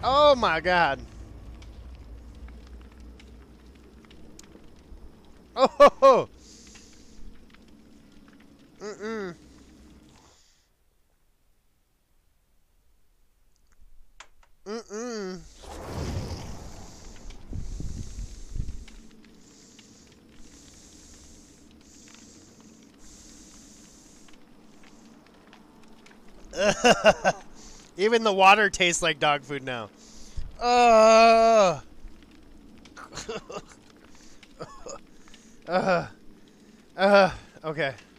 Oh my god. Oh ho ho. Mm-mm. Mm-mm. Even the water tastes like dog food now. Uh. uh. Okay.